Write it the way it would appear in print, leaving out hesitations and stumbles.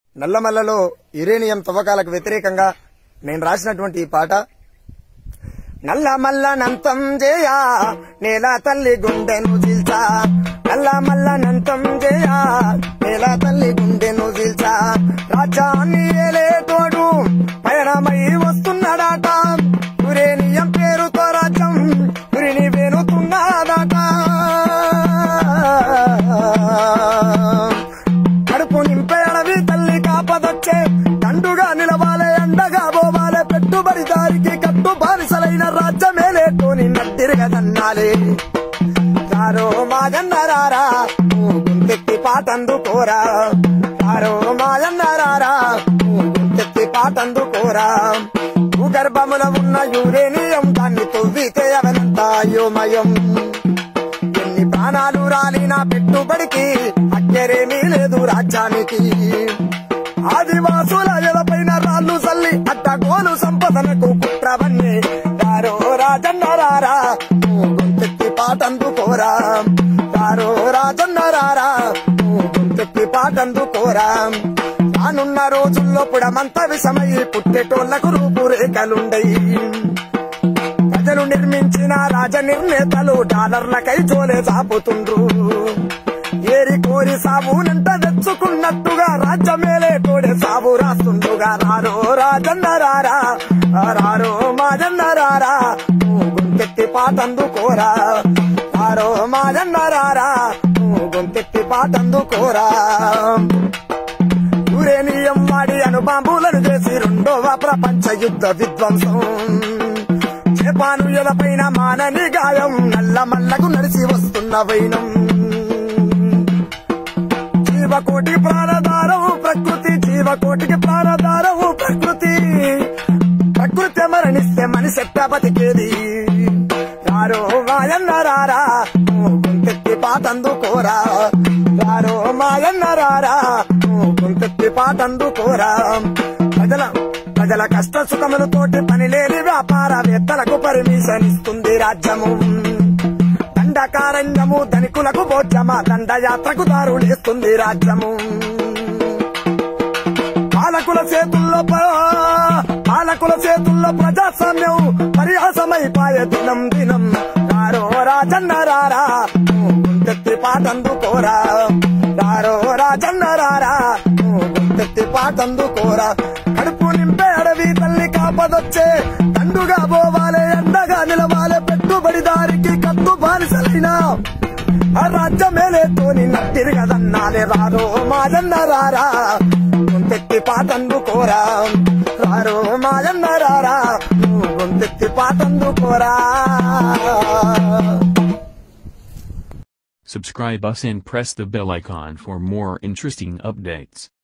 నల్లమల్లలో uranium తవ్వకాలకు వ్యతిరేకంగా నేను రాసినటువంటి ఈ పాట నల్లమల్ల నంతం జయా నేల తల్లి గుండెను జిల్చా నల్లమల్ల నంతం జయా నేల తల్లి గుండెను జిల్చా రాజ్యాన్ని ఏలే తోడు పయనమై వస్తున్నాడాట యురేనియం పేరుతో రాజ్యం ఉరిని వేనుతున్నాడాట కడుపు నింపే అడవి తల్లి కాపదొచ్చే దండుగా నిలవాలే అండగా పోవాలే పెట్టుబడిదారికి కట్టు బానిసలైన రాజ్యమేలేటోని నట్టిరగదన్నాలే రారో మాజన్నరారా గుంతెత్తి పాటందుకోరా రారో మాజన్నరారా గుంతెత్తి పాటందుకోరా భూగర్భముల ఉన్న యురేనియం దాన్ని తొవ్వితే అవనంతా అయోమయం ఎన్ని ప్రాణాలు రాలినా పెట్టుబడికి అక్కరేమీ లేదు రాజ్యానికి ఆదివాసుల ఎలపైన రాళ్ళు సల్లి అట్టగోలు సంపదనకు కుట్రవన్నీ రారో రాజన్నరారా గొంతెత్తి పాటందుకోరా రారో రాజన్నరారా గొంతెత్తి పాటందుకోరా రానున్న రోజుల్లో పుడమంత విషమై పుట్టేటోళ్లకు రూపురేఖలుండయి ప్రజలు నిర్మించిన రాజ నిర్ణేతలు డాలర్లకై జోలే చాపుతుండ్రు ఏరి కోరి సాబునంట తెచ్చుకున్నట్టుగా రాజ్యమేలే తోడే సాబు రాస్తుండగా రారో రాజన్నరారా రారో మాజన్నరారా గొంతెత్తి పాటందుకోరా రారో మాజన్నరారా గొంతెత్తి పాటందుకోరా యురేనియం వాడి అణుబాంబులను చేసి రెండవ ప్రపంచ యుద్ధ విధ్వంసం జపాను ఎలపైన మానని గాయం నల్లమల్లకు నడిచి వస్తున్న వైనం జీవకోటి ప్రాణధారం ప్రకృతి జీవకోటికి ప్రాణధారం ప్రకృతి ప్రకృతి మరణిస్తే మనిషెట్ట బతికేది రారో మాయన్నరారా గొంతెత్తి పాటందుకోరా రారో మాయన్నరారా గొంతెత్తి పాటందుకోరా ప్రజల కష్ట సుఖములతోటి పనిలేని వ్యాపారవేత్తలకు పర్మిషన్ ఇస్తుంది రాజ్యము దండకారణ్యము ధనికులకు భోజ్యమా దండయాత్రకు దారులేస్తుంది రాజ్యము పాలకుల చేతుల్లో ప్రజాస్వామ్యం పరిహాసమైపాయే దినం దినం రారో రాజన్నరారా గొంతెత్తి పాటందుకోరా రారో రాజన్నరారా గొంతెత్తి పాటందుకోరా కడుపు నింపే అడవి తల్లి కాపదొచ్చే దండుగా పోవాలే అండగా నిలవాలే పెట్టుబడిదారికి కట్టు బానిసలైనా ఆ రాజ్యమేలేతోని నట్టిరగదన్నాలే రారో మాజన్నరారా గొంతెత్తి పాటందుకోరా రారో మాజన్నరారా గొంతెత్తి పాటందుకోరా. Subscribe us and press the bell icon for more interesting updates.